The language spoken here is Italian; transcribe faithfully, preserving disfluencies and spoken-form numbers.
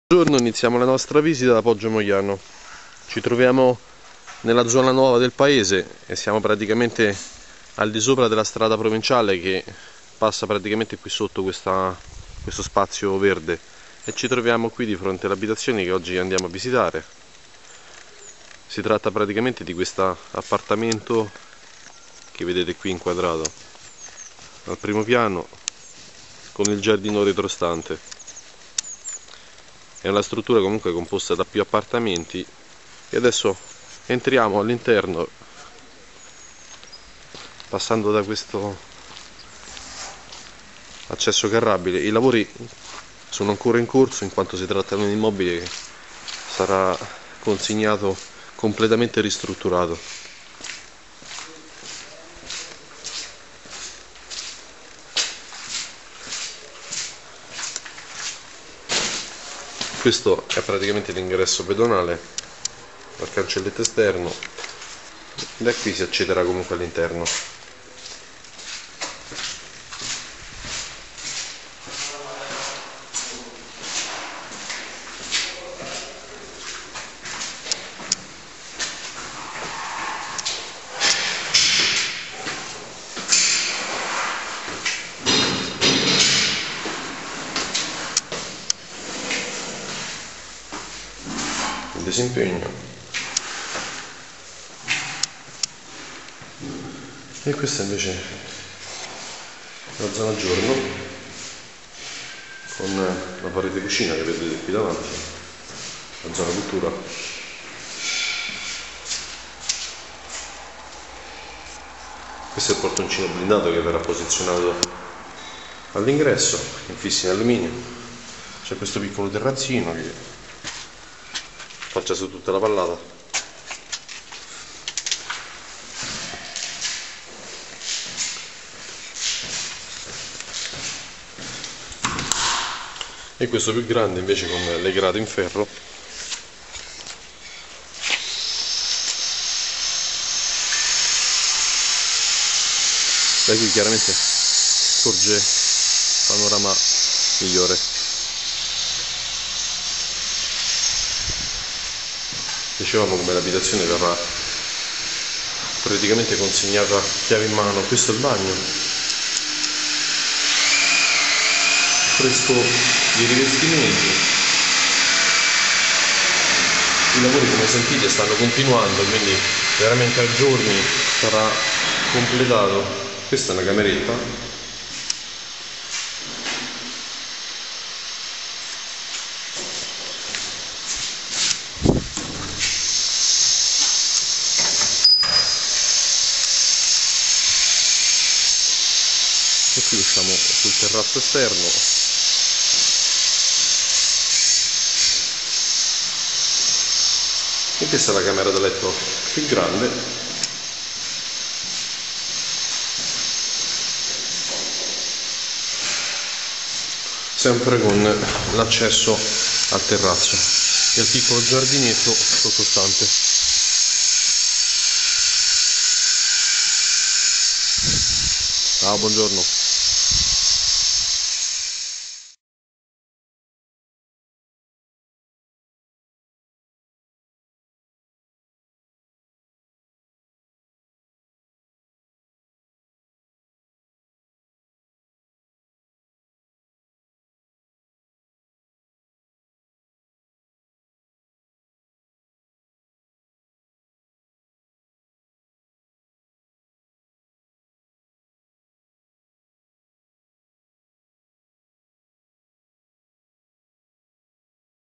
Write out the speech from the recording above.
Buongiorno, iniziamo la nostra visita da Poggio Mogliano. Ci troviamo nella zona nuova del paese e siamo praticamente al di sopra della strada provinciale che passa praticamente qui sotto questa, questo spazio verde, e ci troviamo qui di fronte alle abitazioni che oggi andiamo a visitare. Si tratta praticamente di questo appartamento che vedete qui inquadrato al primo piano con il giardino retrostante. È una struttura comunque composta da più appartamenti e adesso entriamo all'interno passando da questo accesso carrabile. I lavori sono ancora in corso in quanto si tratta di un immobile che sarà consegnato completamente ristrutturato. Questo è praticamente l'ingresso pedonale al cancelletto esterno, da qui si accederà comunque all'interno. Il disimpegno, e questa invece è la zona giorno con la parete cucina che vedete qui davanti, la zona cultura. Questo è il portoncino blindato che verrà posizionato all'ingresso, infissi in alluminio. C'è questo piccolo terrazzino che faccia su tutta la pallata. E questo più grande invece con le grate in ferro. Da qui chiaramente sorge panorama migliore. Dicevamo come l'abitazione verrà praticamente consegnata chiave in mano. Questo è il bagno, fresco di rivestimenti. I lavori, come sentite, stanno continuando, quindi veramente a giorni sarà completato. Questa è una cameretta. E qui usciamo sul terrazzo esterno. E questa è la camera da letto più grande. Sempre con l'accesso al terrazzo e al piccolo giardinetto sottostante. Ciao, buongiorno.